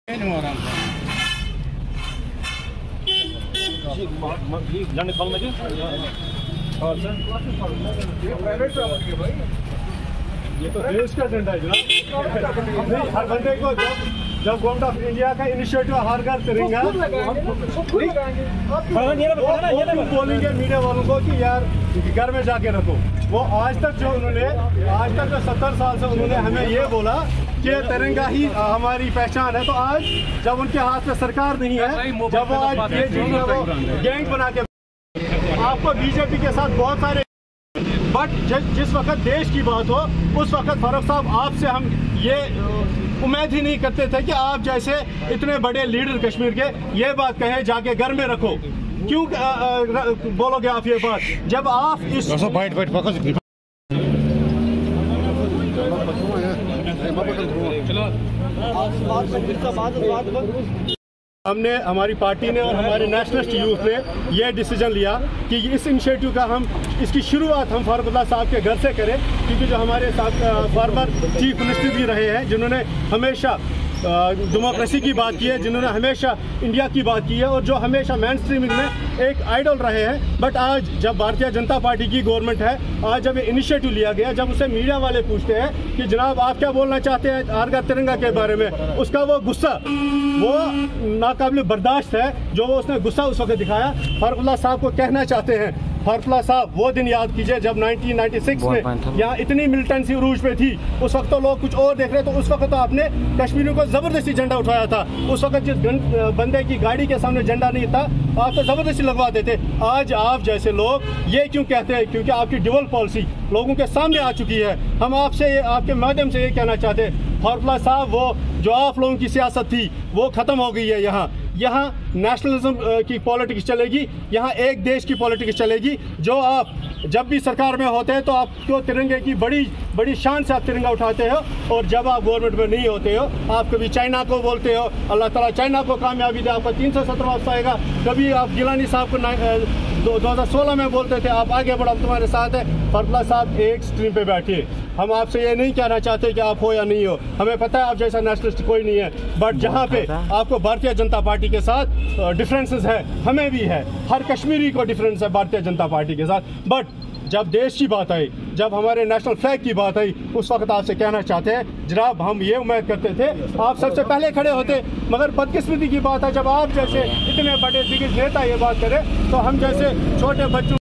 ये तो देश का झंडा है जनाब। हर बंदे को जब गवर्नमेंट ऑफ इंडिया का इनिशिएटिव हर घर तिरंगा, बोलेंगे मीडिया वालों को कि यार घर में जाके रखो। वो आज तक जो 70 साल से उन्होंने हमें ये बोला कि तिरंगा ही हमारी पहचान है, तो आज जब उनके हाथ में सरकार नहीं है, जब वो आज ये गैंग बना के, आपको बीजेपी के साथ बहुत सारे, बट जिस वक्त देश की बात हो उस वक्त फारूक साहब आपसे हम ये उम्मीद ही नहीं करते थे कि आप जैसे इतने बड़े लीडर कश्मीर के ये बात कहें जाके घर में रखो। क्यों बोलोगे आप ये बात जब आप इस हमने, हमारी पार्टी ने और हमारे नेशनलिस्ट यूथ ने यह डिसीजन लिया कि इस इनिशिएटिव का इसकी शुरुआत हम फारूकुल्लाह साहब के घर से करें, क्योंकि जो हमारे साथ फॉर्मर चीफ मिनिस्टर भी रहे हैं, जिन्होंने हमेशा डेमोक्रेसी की बात की है, जिन्होंने हमेशा इंडिया की बात की है और जो हमेशा मेन स्ट्रीमिंग में एक आइडल रहे हैं। बट आज जब भारतीय जनता पार्टी की गवर्नमेंट है, आज जब ये इनिशिएटिव लिया गया, जब उसे मीडिया वाले पूछते हैं कि जनाब आप क्या बोलना चाहते हैं आरगा तिरंगा के बारे में, उसका वो गुस्सा वो नाकाबिल बर्दाश्त है जो वो उसने गुस्सा उस वक्त दिखाया। फारूकुल्लाह साहब को कहना चाहते हैं, फारूकुल्लाह साहब वो दिन याद कीजिए जब 1996 में यहाँ इतनी मिलिटेंसी उरूज पे थी। उस वक्त तो लोग कुछ और देख रहे, तो उस वक्त तो आपने कश्मीरियों को जबरदस्ती झंडा उठाया था। उस वक्त जिस बंदे की गाड़ी के सामने झंडा नहीं था, आप तो जबरदस्ती लगवा देते। आज आप जैसे लोग ये क्यों कहते हैं? क्योंकि आपकी ड्यूअल पॉलिसी लोगों के सामने आ चुकी है। हम आपसे आपके माध्यम से ये कहना चाहते हैं, फारूकुल्लाह साहब वो जो आप लोगों की सियासत थी वो खत्म हो गई है। यहाँ नेशनलिज्म की पॉलिटिक्स चलेगी, यहाँ एक देश की पॉलिटिक्स चलेगी। जो आप जब भी सरकार में होते हैं तो आपको तिरंगे की बड़ी शान से आप तिरंगा उठाते हो, और जब आप गवर्नमेंट में नहीं होते हो आप कभी चाइना को बोलते हो, अल्लाह ताला चाइना को कामयाबी दे, आपका 317 वापस आएगा। कभी आप गिलानी साहब को 2016 में बोलते थे आप आगे बढ़ो, तुम्हारे साथ है। फारूकुल्लाह साहब एक स्ट्रीम पे बैठिए। हम आपसे ये नहीं कहना चाहते कि आप हो या नहीं हो, हमें पता है आप जैसा नेशनलिस्ट कोई नहीं है, बट जहाँ पे आपको भारतीय जनता पार्टी के साथ डिफरेंसेस है, हमें भी है, हर कश्मीरी को डिफरेंस है भारतीय जनता पार्टी के साथ। बट जब देश की बात आई, जब हमारे नेशनल फ्लैग की बात आई, उस वक्त आपसे कहना चाहते हैं जनाब हम ये उम्मीद करते थे आप सबसे पहले खड़े होते, मगर बदकिस्मती की बात है जब आप जैसे इतने बड़े दिग्गज नेता ये बात करें तो हम जैसे छोटे बच्चों